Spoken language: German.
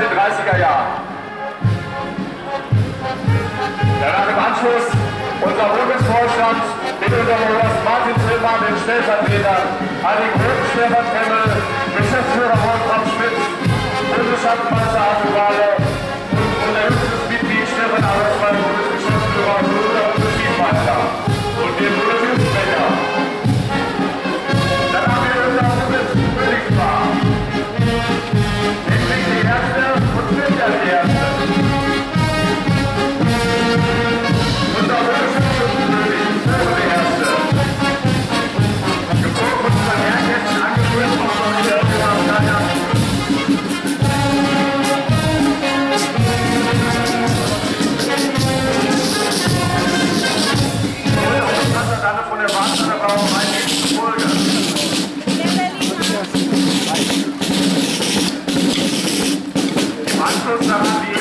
den 30er Jahren. Danach im Anschluss unser Bundesvorstand mit unserem Oberst Martin Tillmann, den Stellvertreter, Heiligen Roten Stefan Temmel, Geschäftsführer Wolfram Schmidt, Bundesschützentage Admirale und unser höchstes Mitglied Stefan Arbeitsmann, Bundesgeschäftsführer und Bundesschiedsmeister und dem Bundesjugendsprecher. Dann haben wir unser Bundeskönigspaar, nämlich die Erste und Günther die Erste. Unser Bundesschützenkönig, Sören der Erste. Geboren von unseren Ehrgästen, angeführt von unserem Sternenmann. Dann von der Warsteiner Brauerei nächste Folge. Im Anschluss haben wir